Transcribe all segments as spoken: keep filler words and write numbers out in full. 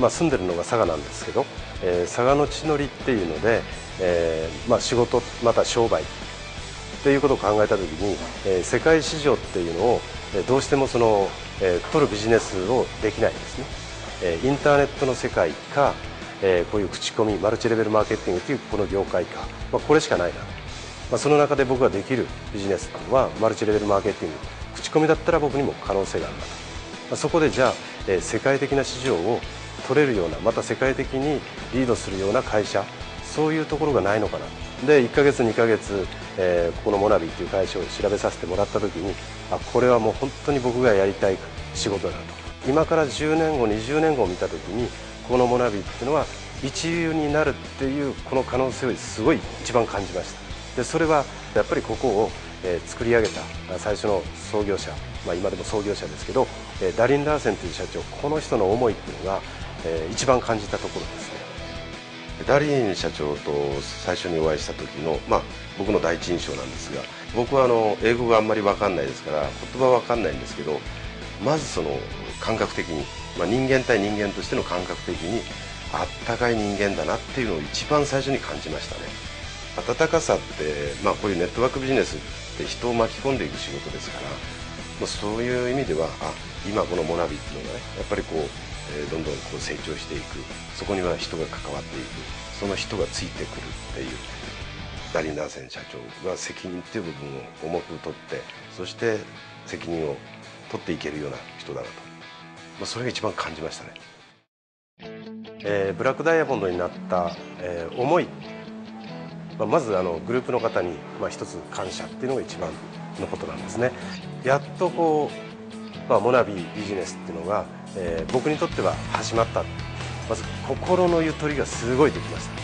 まあ、住んでるのが佐賀なんですけど、えー、佐賀の地の利っていうので、えーまあ、仕事また商売っていうことを考えた時に、えー、世界市場っていうのをどうしてもその、えー、取るビジネスをできないんですね。えー、インターネットの世界か、えー、こういう口コミマルチレベルマーケティングというこの業界か、まあ、これしかないな、まあ、その中で僕ができるビジネスというのはマルチレベルマーケティング、口コミだったら僕にも可能性があるなと、まあ、そこでじゃあ、えー、世界的な市場を取れるような、また世界的にリードするような会社、そういうところがないのかな。でいっかげつにかげつ、えー、ここのモナビっていう会社を調べさせてもらった時に、あ、これはもう本当に僕がやりたい仕事だと。今からじゅうねんごにじゅうねんごを見た時に、このモナビっていうのは一流になるっていうこの可能性をすごい一番感じました。でそれはやっぱりここを、えー、作り上げた最初の創業者、まあ、今でも創業者ですけど、えー、ダリン・ラーセンという社長、この人の思いっていうのが、えー、一番感じたところですね。 ダリン社長と最初にお会いした時の、まあ、僕の第一印象なんですが、僕はあの英語があんまり分かんないですから言葉は分かんないんですけど、まずその感覚的に、まあ、人間対人間としての感覚的にあったかい人間だなっていうのを一番最初に感じましたね。温かさって、まあ、こういうネットワークビジネスって人を巻き込んでいく仕事ですから、まあ、そういう意味ではあ今このモナビっていうのがね、やっぱりこうえー、どんどんこう成長していく、そこには人が関わっていく、その人がついてくるっていう、ダリン・ラーセン社長が責任っていう部分を重く取って、そして責任を取っていけるような人だなと、まあ、それが一番感じましたね。 えー、ブラックダイヤモンドになった、えー、思い、まあ、まずあのグループの方に、まあ、一つ感謝っていうのが一番のことなんですね。やっとこう、まあ、モナビビジネスっていうのがえー、僕にとっては始まった。まず心のゆとりがすごいできました。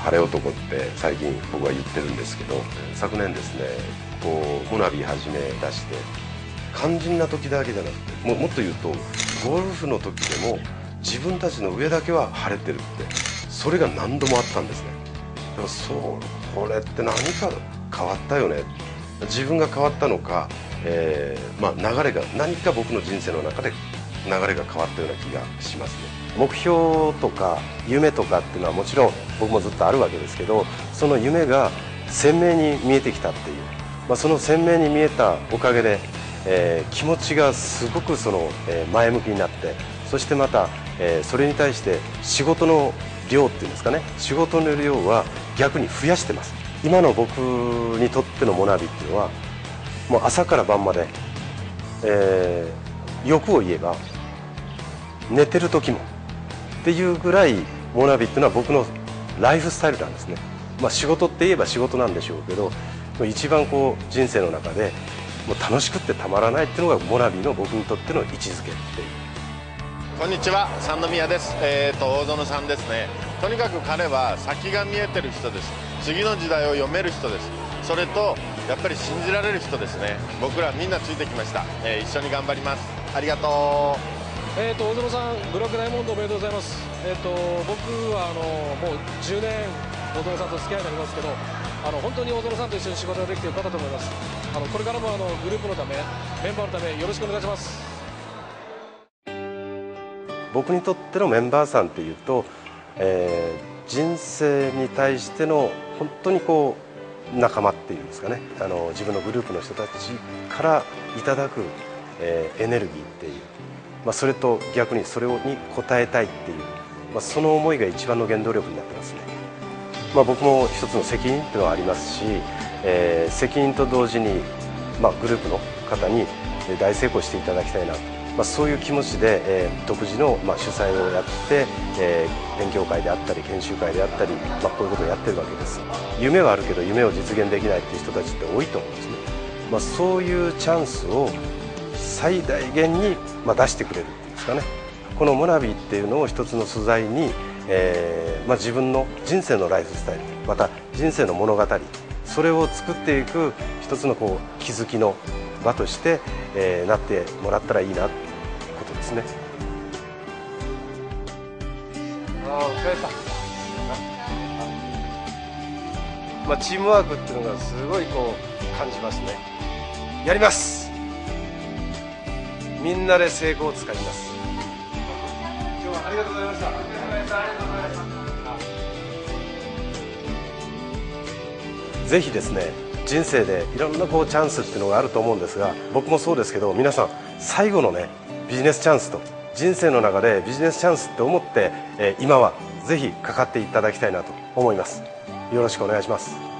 晴れ男って最近僕は言ってるんですけど、昨年ですね、こうモナビ始め出して肝心な時だけじゃなくて、も, もっと言うとゴルフの時でも自分たちの上だけは晴れてるって、それが何度もあったんですね。だからそうこれって何か変わったよね、自分が変わったのか、えーまあ、流れが何か僕の人生の中で流れが変わったような気がしますね。 目標とか夢とかっていうのはもちろん僕もずっとあるわけですけど、その夢が鮮明に見えてきたっていう、まあ、その鮮明に見えたおかげで、えー、気持ちがすごくその、えー、前向きになって、そしてまた、えー、それに対して仕事の量っていうんですかね、仕事の量は逆に増やしてます。今の僕にとってのモナビっていうのはもう朝から晩まで、えー、欲を言えば寝てる時もっていうぐらいモナビっていうのは僕のライフスタイルなんですね。まあ、仕事って言えば仕事なんでしょうけど、一番こう人生の中でもう楽しくってたまらないっていうのがモナビの僕にとっての位置づけっていう。 こんにちは、三宮です。えーと大園さんですね。とにかく彼は先が見えてる人です。次の時代を読める人です。それとやっぱり信じられる人ですね。僕らみんなついてきました。えー、一緒に頑張ります。ありがとう。 えーと大園さん、ブラックダイヤモンドおめでとうございます。えーと僕はあのもうじゅうねん大園さんと付き合いになりますけど、あの本当に大園さんと一緒に仕事ができてよかったと思います。あのこれからもあのグループのため、メンバーのためよろしくお願いします。 僕にとってのメンバーさんっていうと、えー、人生に対しての本当にこう仲間っていうんですかね、あの自分のグループの人たちからいただく、えー、エネルギーっていう、まあ、それと逆にそれに応えたいっていう、まあ、その思いが一番の原動力になってますね。まあ、僕も一つの責任っていうのはありますし、えー、責任と同時に、まあ、グループの方に大成功していただきたいなと、まあ、そういう気持ちで、えー、独自の、まあ、主催をやって、えー、勉強会であったり研修会であったり、まあ、こういうことをやってるわけです。夢はあるけど夢を実現できないっていう人たちって多いと思うんですね。まあ、そういうチャンスを最大限に、まあ、出してくれるっていうんですかね。このモナビっていうのを一つの素材に、えーまあ、自分の人生のライフスタイル、また人生の物語、それを作っていく一つのこう気づきの場として、えー、なってもらったらいいなということですね。ああ、お疲れ様。まあ、チームワークっていうのがすごいこう感じますね。やります。みんなで成功をつかみます。今日はりがとうございました。ぜひですね、人生でいろんなこうチャンスっていうのがあると思うんですが、僕もそうですけど、皆さん最後のねビジネスチャンスと、人生の中でビジネスチャンスって思って、えー、今はぜひかかっていただきたいなと思います。よろしくお願いします。